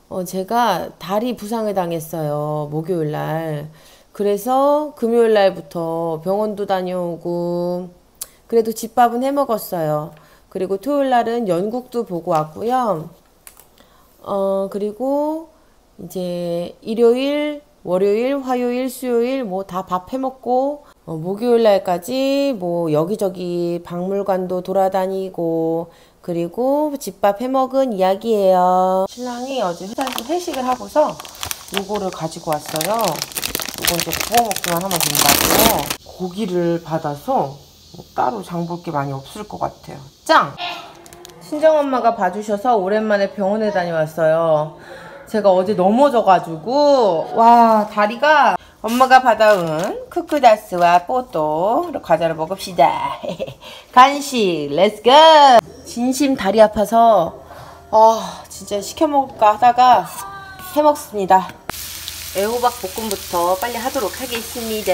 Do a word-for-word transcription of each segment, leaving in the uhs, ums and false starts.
어, 제가 다리 부상을 당했어요. 목요일 날. 그래서 금요일 날부터 병원도 다녀오고, 그래도 집밥은 해 먹었어요. 그리고 토요일 날은 연국도 보고 왔고요. 어, 그리고 이제 일요일, 월요일, 화요일, 수요일 뭐 다 밥 해 먹고, 어, 목요일 날까지 뭐 여기저기 박물관도 돌아다니고, 그리고 집밥 해 먹은 이야기예요. 신랑이 어제 회사에서 회식을 하고서 요거를 가지고 왔어요. 이거 이제 구워 먹기만 하면 된다고. 고기를 받아서 뭐 따로 장 볼 게 많이 없을 것 같아요. 짱! 친정엄마가 봐주셔서 오랜만에 병원에 다녀왔어요. 제가 어제 넘어져가지고 와 다리가 엄마가 받아온 쿠쿠다스와 뽀또 과자를 먹읍시다. 간식 렛츠고. 진심 다리 아파서 아 진짜 시켜 먹을까 하다가 해 먹습니다. 애호박 볶음부터 빨리 하도록 하겠습니다.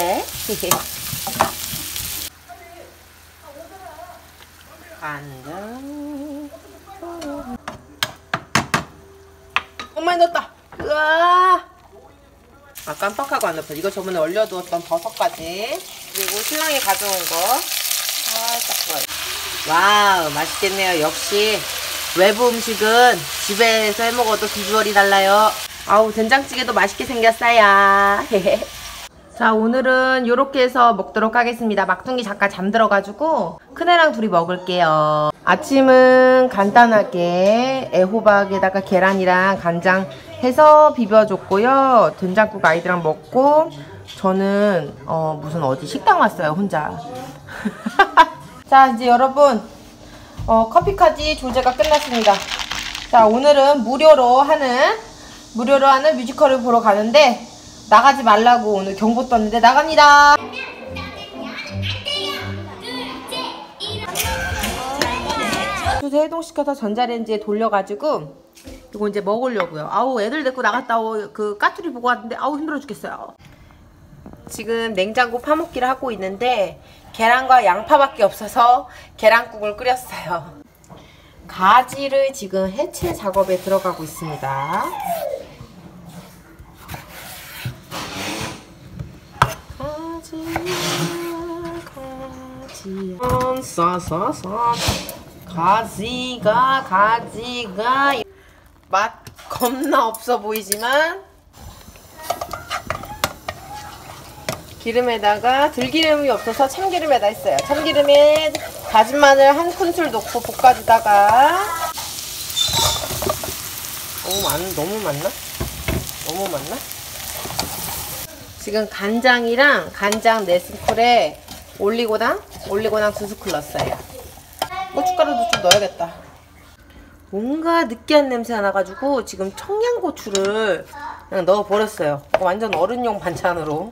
간장. 너무 많이 넣었다. 으아. 아 깜빡하고 안 넣었어. 이거 저번에 얼려두었던 버섯까지. 그리고 신랑이 가져온 거 살짝 들어요. 와우 맛있겠네요. 역시 외부 음식은 집에서 해먹어도 비주얼이 달라요. 아우 된장찌개도 맛있게 생겼어요. 자 오늘은 요렇게 해서 먹도록 하겠습니다. 막둥이 잠깐 잠들어가지고 큰애랑 둘이 먹을게요. 아침은 간단하게 애호박에다가 계란이랑 간장 해서 비벼줬고요. 된장국 아이들랑 먹고 저는 어 무슨 어디 식당 왔어요 혼자. 자 이제 여러분 어, 커피까지 조제가 끝났습니다. 자 오늘은 무료로 하는 무료로 하는 뮤지컬을 보러 가는데 나가지 말라고 오늘 경고 떴는데 나갑니다. 그래서 해동시켜서 전자레인지에 돌려가지고 이거 이제 먹으려고요. 아우 애들 데리고 나갔다 오 그 까투리 보고 왔는데 아우 힘들어 죽겠어요. 지금 냉장고 파먹기를 하고 있는데 계란과 양파밖에 없어서 계란국을 끓였어요. 가지를 지금 해체 작업에 들어가고 있습니다. 가지 가지 싸싸싸 가지가 가지가 맛 겁나 없어 보이지만 기름에다가 들기름이 없어서 참기름에다 했어요. 참기름에 다진 마늘 한 큰술 넣고 볶아주다가 너무 많 너무 많나? 너무 많나? 지금 간장이랑 간장 네 스푼에 올리고당 올리고당 두 스푼 넣었어요. 고춧가루도 좀 넣어야겠다. 뭔가 느끼한 냄새가 나가지고 지금 청양고추를 그냥 넣어버렸어요. 완전 어른용 반찬으로.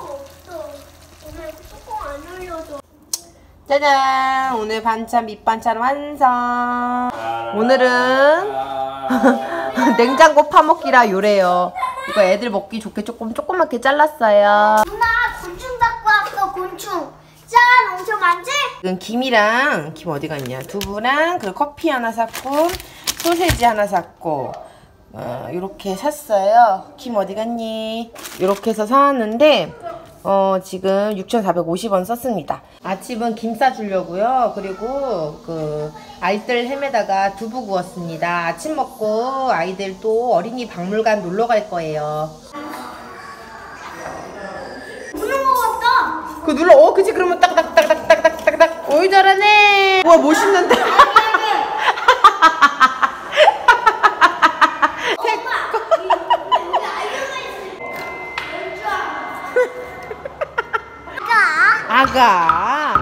짜잔! 오늘 반찬 밑반찬 완성! 오늘은 냉장고 파먹기라 요래요. 이거 애들 먹기 좋게 조금 조그맣게 잘랐어요. 누나 곤충 갖고 왔어. 곤충 짠! 엄청 많지? 지금 김이랑 김 어디 갔냐? 두부랑 그리고 커피 하나 샀고 소세지 하나 샀고 어, 이렇게 샀어요. 김 어디 갔니? 이렇게 해서 사왔는데 어, 지금 육천사백오십 원 썼습니다. 아침은 김 싸주려고요. 그리고 그 아이들 햄에다가 두부 구웠습니다. 아침 먹고 아이들 또 어린이 박물관 놀러 갈 거예요. 누른 거 같다. 그 눌러. 어 그치. 그러면 딱딱딱딱딱딱딱. 오이 잘하네. 우와 멋있는데. 아가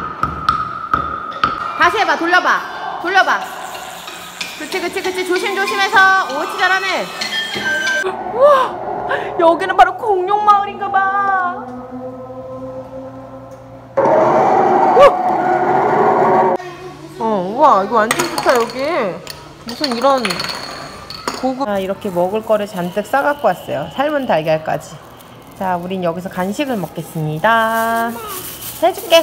다시 해봐. 돌려봐 돌려봐. 그치 그치 그치. 조심조심해서. 오 잘하네. 우와 여기는 바로 공룡마을인가봐. 어 우와 이거 완전 좋다. 여기 무슨 이런 고급. 아, 이렇게 먹을 거를 잔뜩 싸갖고 왔어요. 삶은 달걀까지. 자 우린 여기서 간식을 먹겠습니다. 해줄게.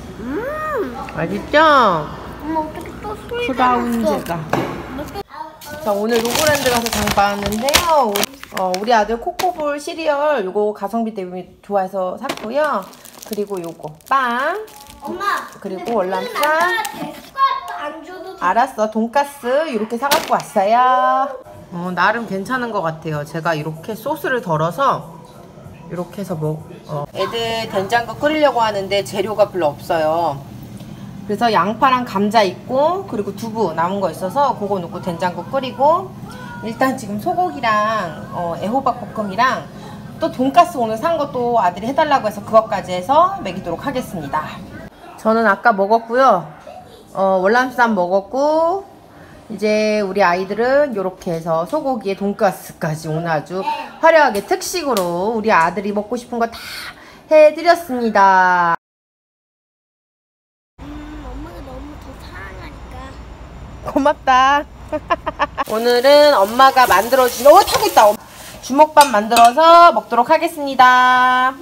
음 맛있죠? 엄마 어떻게 또 소리가 크다운제가. 자, 오늘 로고랜드 가서 장 봤는데요. 어, 우리 아들 코코볼 시리얼 요거 가성비 때문에 좋아해서 샀고요. 그리고 요거 빵. 엄마. 그리고 월남쌈. 안 줘도 돼. 알았어. 돈가스 이렇게 사갖고 왔어요. 어, 나름 괜찮은 것 같아요. 제가 이렇게 소스를 덜어서 이렇게 해서 뭐 어. 애들 된장국 끓이려고 하는데 재료가 별로 없어요. 그래서 양파랑 감자 있고 그리고 두부 남은 거 있어서 그거 넣고 된장국 끓이고 일단 지금 소고기랑 어, 애호박 볶음이랑 또 돈가스 오늘 산 것도 아들이 해달라고 해서 그것까지 해서 먹이도록 하겠습니다. 저는 아까 먹었고요. 어, 월남쌈 먹었고 이제 우리 아이들은 이렇게 해서 소고기에 돈가스까지 오늘 아주 화려하게 특식으로 우리 아들이 먹고 싶은 거 다 해드렸습니다. 음, 엄마가 너무 더 사랑하니까. 고맙다. 오늘은 엄마가 만들어준 오 타고 있다. 주먹밥 만들어서 먹도록 하겠습니다.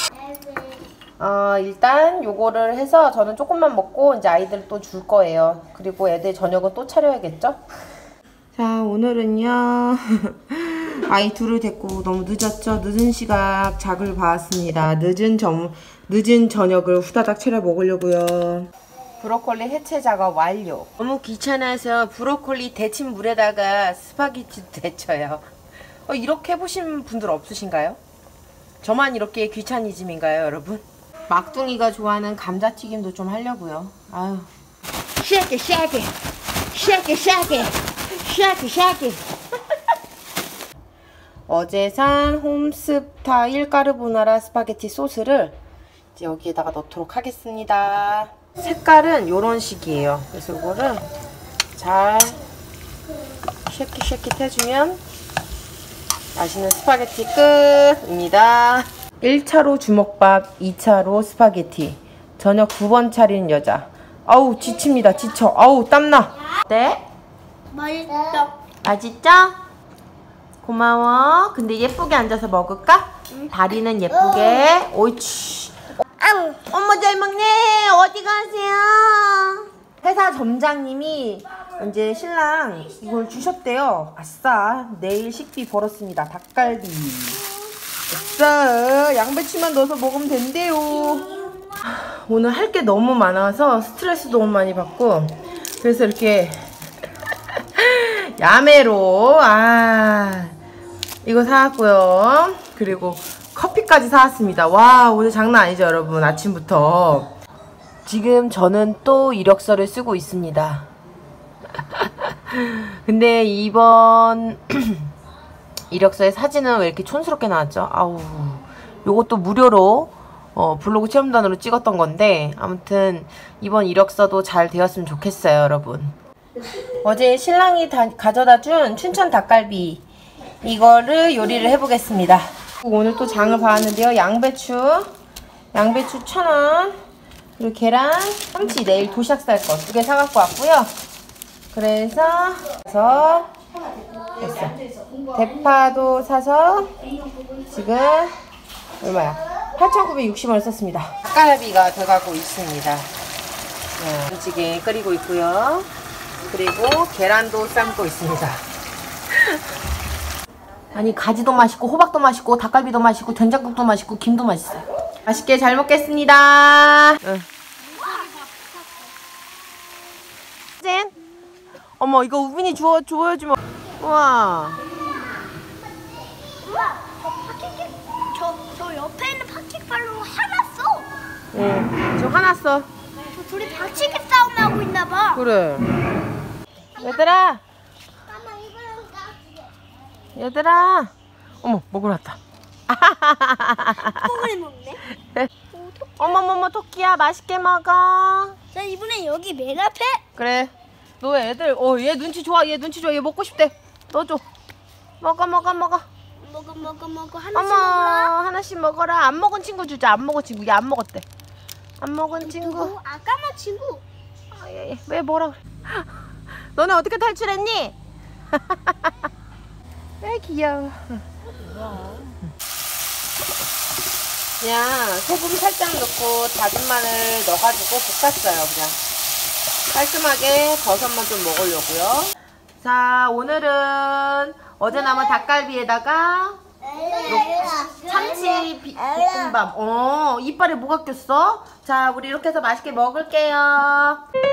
어, 일단 요거를 해서 저는 조금만 먹고 이제 아이들 또 줄 거예요. 그리고 애들 저녁은 또 차려야겠죠? 자, 오늘은요 아이 둘을 데리고 너무 늦었죠? 늦은 시각 작을 봐왔습니다. 늦은 점 늦은 저녁을 후다닥 차려 먹으려고요. 브로콜리 해체 작업 완료. 너무 귀찮아서 브로콜리 데친 물에다가 스파게티 데쳐요. 어, 이렇게 해보신 분들 없으신가요? 저만 이렇게 귀차니즘인가요, 여러분? 막둥이가 좋아하는 감자튀김도 좀 하려고요. 아유. 쉐이키 쉐이키 쉐이키 쉐이키 쉐이키 쉐이키 어제 산 홈스타일 까르보나라 스파게티 소스를 이제 여기에다가 넣도록 하겠습니다. 색깔은 요런 식이에요. 그래서 이거를 잘 쉐킷 쉐킷 해주면 맛있는 스파게티 끝입니다. 일 차로 주먹밥, 이 차로 스파게티. 저녁 두 번 차리는 여자. 아우 지칩니다. 지쳐. 아우 땀나. 네? 맛있어. 맛있죠? 고마워. 근데 예쁘게 앉아서 먹을까? 다리는 예쁘게. 옳지. 앙! 엄마 잘 먹네. 어디 가세요? 회사 점장님이 이제 신랑 이걸 주셨대요. 아싸. 내일 식비 벌었습니다. 닭갈비. 아싸. 양배추만 넣어서 먹으면 된대요. 오늘 할 게 너무 많아서 스트레스 너무 많이 받고 그래서 이렇게 야매로 아 이거 사왔고요. 그리고 커피까지 사왔습니다. 와 오늘 장난 아니죠 여러분. 아침부터 지금 저는 또 이력서를 쓰고 있습니다. 근데 이번 이력서의 사진은 왜 이렇게 촌스럽게 나왔죠? 아우 요것도 무료로 어, 블로그 체험단으로 찍었던 건데 아무튼 이번 이력서도 잘 되었으면 좋겠어요 여러분. 어제 신랑이 다, 가져다 준 춘천 닭갈비 이거를 요리를 해보겠습니다. 오늘 또 장을 봐왔는데요. 양배추 양배추 천 원 그리고 계란, 참치 내일 도시락 쌀 거 두 개 사갖고 왔고요. 그래서 그래서 됐어. 대파도 사서 지금 얼마야? 팔천구백육십 원을 썼습니다. 닭갈비가 돼가고 있습니다. 네, 김치찌개 끓이고 있고요. 그리고 계란도 삶고 있습니다. 아니 가지도 맛있고 호박도 맛있고 닭갈비도 맛있고 된장국도 맛있고 김도 맛있어요. 맛있게 잘 먹겠습니다. 응. 짠. 어머 이거 우빈이 주워 주워주면 우와. 저, 저 옆에 있는 파킥발로 화났어. 응. 지금 화났어. 저 둘이 박치기 싸움 하고 있나봐. 그래. 얘들아. 얘들아. 어머 먹으러 왔다. 콩을 먹네. 어머머머 토끼야 맛있게 먹어. 자 이번엔 여기 맨 앞에. 그래. 너 애들 어 얘 눈치 좋아. 얘 눈치 좋아. 얘 먹고 싶대. 너 줘. 먹어 먹어 먹어. 먹어 먹어 먹어 하나씩 어머 먹어라. 하나씩 먹어라. 안 먹은 친구 주자. 안 먹은 친구. 얘 안 먹었대. 안 먹은 친구. 누구? 아까만 친구. 아, 얘, 얘. 왜 뭐라 그래. 너네 어떻게 탈출했니? 왜 귀여워. 그냥 소금 살짝 넣고 다진 마늘 넣어가지고 볶았어요. 그냥 깔끔하게 버섯만 좀 먹으려고요. 자, 오늘은 어제 남은 닭갈비에다가 참치 비, 볶음밥. 어, 이빨에 뭐가 꼈어? 자, 우리 이렇게 해서 맛있게 먹을게요.